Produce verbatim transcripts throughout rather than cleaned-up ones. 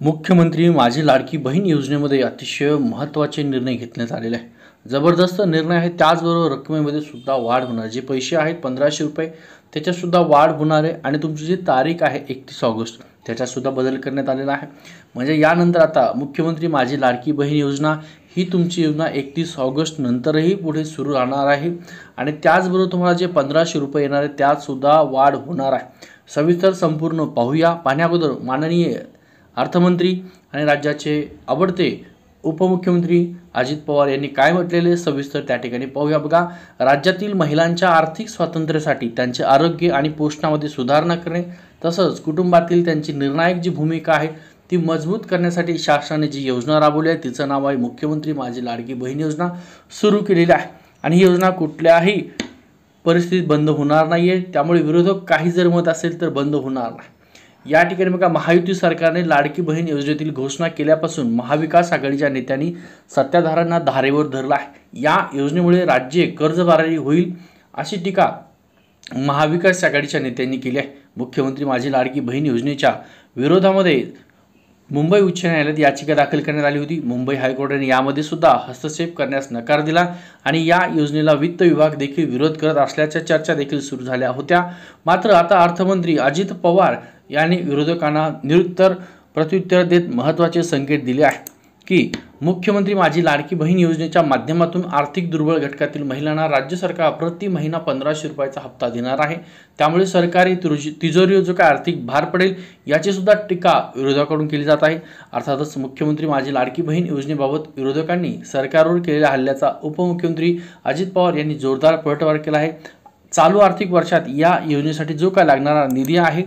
मुख्यमंत्री माझी लाडकी बहीण योजनेमध्ये अतिशय महत्त्वाचे निर्णय घेतण्यात आलेले आहे. जबरदस्त निर्णय आहे. त्याचबरोबर रकमेमध्ये सुद्धा वाढ होणार. जे पैसे आहेत पंधराशे रुपये त्याच्यात सुद्धा वाढ होणार आहे आणि तुमची जी तारीख आहे एकतीस ऑगस्ट त्याच्यात सुद्धा बदल करण्यात आलेला आहे. म्हणजे यानंतर आता मुख्यमंत्री माझी लाडकी बहीण योजना ही तुमची योजना एकतीस ऑगस्ट नंतरही पुढे सुरू राहणार आहे आणि त्याचबरोबर तुम्हाला जे पंधराशे रुपये येणार आहे त्यात सुद्धा वाढ होणार आहे. सविस्तर संपूर्ण पाहूया. पाहण्याअगोदर माननीय अर्थमंत्री आणि राज्याचे आवडते उपमुख्यमंत्री अजित पवार यांनी काय म्हटलेले सविस्तर त्या ठिकाणी पाहूया. बघा, राज्यातील महिलांच्या आर्थिक स्वातंत्र्यासाठी त्यांचे आरोग्य आणि पोषणामध्ये सुधारणा करणे तसंच कुटुंबातील त्यांची निर्णायक जी भूमिका आहे ती मजबूत करण्यासाठी शासनाने जी योजना राबवली आहे तिचं नाव आहे मुख्यमंत्री माझी लाडकी बहीण योजना सुरू केलेली आहे आणि ही योजना कुठल्याही परिस्थितीत बंद होणार नाही आहे. त्यामुळे विरोधक काही जर मत असेल तर बंद होणार नाही. या ठिकाणी बघा, महायुती सरकारने लाडकी बहीण योजनेतील घोषणा केल्यापासून महाविकास आघाडीच्या नेत्यांनी सत्ताधाऱ्यांना धारेवर धरला आहे. या योजनेमुळे राज्य कर्जबाजारी होईल अशी टीका महाविकास आघाडीच्या नेत्यांनी केली आहे. मुख्यमंत्री माझी लाडकी बहीण योजनेच्या विरोधामध्ये मुंबई उच्च न्यायालयात याचिका दाखल करण्यात आली होती. मुंबई हायकोर्टाने यामध्ये सुद्धा हस्तक्षेप करण्यास नकार दिला आणि या योजनेला वित्त विभाग देखील विरोध करत असल्याच्या चर्चा देखील सुरू झाल्या होत्या. मात्र आता अर्थमंत्री अजित पवार यांनी विरोधकांना निरुत्तर प्रत्युत्तर देत महत्त्वाचे संकेत दिले आहे की मुख्यमंत्री माझी लाडकी बहीण योजनेच्या माध्यमातून आर्थिक दुर्बळ घटकातील महिलांना राज्य सरकार प्रति महिना पंधराशे रुपयाचा हप्ता देणार आहे. त्यामुळे सरकारी तिजोरीवर जो काय आर्थिक भार पडेल याची सुद्धा टीका विरोधकांकडून केली जात आहे. अर्थातच मुख्यमंत्री माझी लाडकी बहीण योजनेबाबत विरोधकांनी सरकारवर केलेल्या हल्ल्याचा उपमुख्यमंत्री अजित पवार यांनी जोरदार पलटवार केला आहे. चालू आर्थिक वर्षात या योजनेसाठी जो काय लागणारा निधी आहे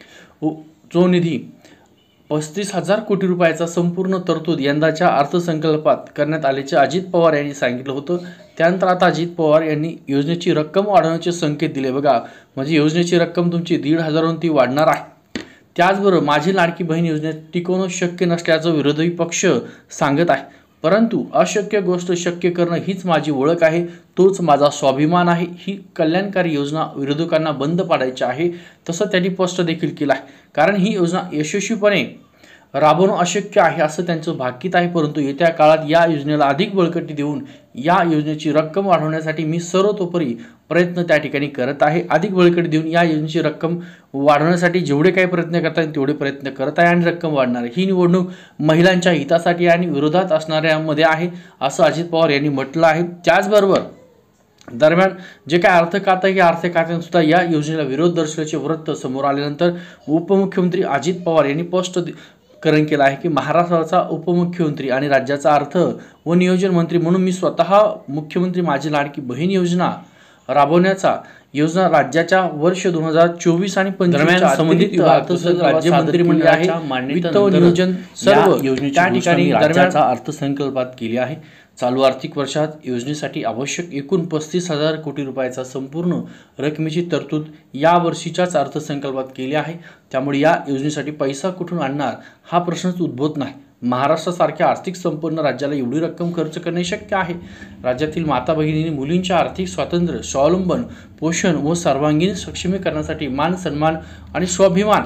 जो निधी पस्तीस हजार कोटी रुपयाचा संपूर्ण तरतूद यंदाच्या अर्थसंकल्पात करण्यात आल्याचे अजित पवार यांनी सांगितलं होतं. त्यानंतर आता अजित पवार यांनी योजनेची रक्कम वाढवण्याचे संकेत दिले. बघा, म्हणजे योजनेची रक्कम तुमची दीड हजारावरून ती वाढणार आहे. त्याचबरोबर माझी लाडकी बहीण योजनेत टिकवणं शक्य नसल्याचं विरोधी पक्ष सांगत आहे. परंतु अशक्य गोष्ट शक्य करणं हीच माझी ओळख आहे, तोच माझा स्वाभिमान आहे. ही कल्याणकारी योजना विरोधकांना बंद पाडायची आहे तसं त्यांनी स्पष्ट देखील केलं आहे. कारण ही योजना यशस्वीपणे राबवणं अशक्य आहे असं त्यांचं भाकीत आहे. परंतु येत्या काळात या योजनेला अधिक बळकटी देऊन या योजनेची रक्कम वाढवण्यासाठी मी सर्वतोपरी प्रयत्न त्या ठिकाणी करत आहे. अधिक बळकटी देऊन या योजनेची रक्कम वाढवण्यासाठी जेवढे काही प्रयत्न करता येईल तेवढे प्रयत्न करत आहे आणि रक्कम वाढणार आहे. ही निवडणूक महिलांच्या हितासाठी आणि विरोधात असणाऱ्यामध्ये आहे असं अजित पवार यांनी म्हटलं आहे. त्याचबरोबर दरम्यान जे काय अर्थ खातं आहे या अर्थ खात्याने सुद्धा या योजनेला विरोध दर्शवल्याचे वृत्त समोर आल्यानंतर उपमुख्यमंत्री अजित पवार यांनी स्पष्ट करण केलं आहे की महाराष्ट्राचा उपमुख्यमंत्री आणि राज्याचा अर्थ व नियोजन मंत्री म्हणून मी स्वतः मुख्यमंत्री माझी लाडकी बहीण योजना राबवण्याचा योजना राज्याच्या वर्ष दोन हजार चोवीस आणि पंचवीस संबंधित राज्य मंत्रिमंडळाच्या मान्यतेनंतर नियोजन सर्व योजनेच्या ठिकाणी राज्याच्या अर्थसंकल्पात केली आहे. चालू आर्थिक वर्षात योजनेसाठी आवश्यक एकूण पस्तीस हजार कोटी रुपयाचा संपूर्ण रकमेची तरतूद या वर्षीच्याच अर्थसंकल्पात केली आहे. त्यामुळे या योजनेसाठी पैसा कुठून आणणार हा प्रश्नच उद्भवत नाही. महाराष्ट्रासारख्या आर्थिक संपन्न राज्याला एवढी रक्कम खर्च करणे शक्य आहे. राज्यातील माता भगिनींनी मुलींच्या आर्थिक स्वातंत्र्य, स्वावलंबन, पोषण व सर्वांगीण सक्षमीकरणासाठी मान सन्मान आणि स्वाभिमान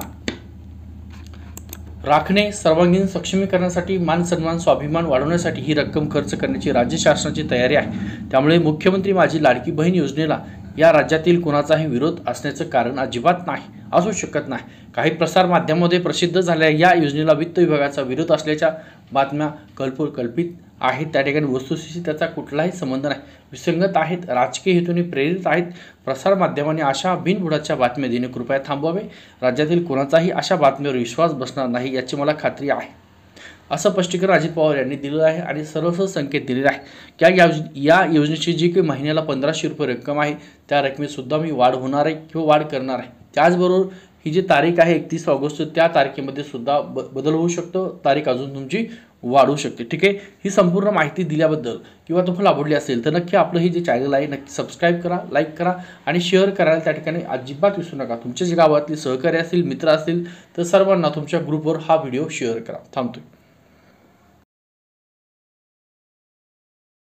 राखणे, सर्वांगीण सक्षमीकरणासाठी मान सन्मान स्वाभिमान वाढवण्यासाठी ही रक्कम खर्च करण्याची राज्य शासनाची तयारी आहे. त्यामुळे मुख्यमंत्री माझी लाडकी बहीण योजनेला या राज्यातील कोणाचाही विरोध असण्याचं कारण अजिबात नाही, असू शकत नाही. काही प्रसार माध्यमांमध्ये प्रसिद्ध झालेल्या या योजनेला वित्त विभागाचा विरोध असल्याच्या बातम्या कल्पकल्पित आहेत. त्या ठिकाणी वस्तुस्थितीशी त्याचा कुठलाही संबंध नाही, विसंगत आहेत, राजकीय हेतूने प्रेरित आहेत. प्रसार माध्यमांनी अशा बिनबुडाच्या बातम्या देणे कृपया थांबवावे. राज्यातील कोणाचाही अशा बातमीवर विश्वास बसणार नाही याची मला खात्री आहे असं स्पष्टीकरण अजित पवार यांनी दिलेलं आहे आणि सर्वस्व संकेत दिलेला आहे की या या योजनेची जी काही महिन्याला पंधराशे रुपये रक्कम आहे त्या रकमेत सुद्धा मी वाढ होणार आहे किंवा वाढ करणार आहे. त्याचबरोबर ही जी तारीख आहे एकतीस ऑगस्ट त्या तारखेमध्ये सुद्धा ब बदल होऊ शकतो, तारीख अजून तुमची वाढू शकते. ठीक आहे, ही संपूर्ण माहिती दिल्याबद्दल किंवा तुम्हाला आवडली असेल तर नक्की आपलं हे जे चॅनल आहे नक्की सबस्क्राईब करा, लाईक करा आणि शेअर करायला त्या ठिकाणी अजिबात विसरू नका. तुमच्या जे गावातले सहकारी असतील, मित्र असतील तर सर्वांना तुमच्या ग्रुपवर हा व्हिडिओ शेअर करा. थांबतोय.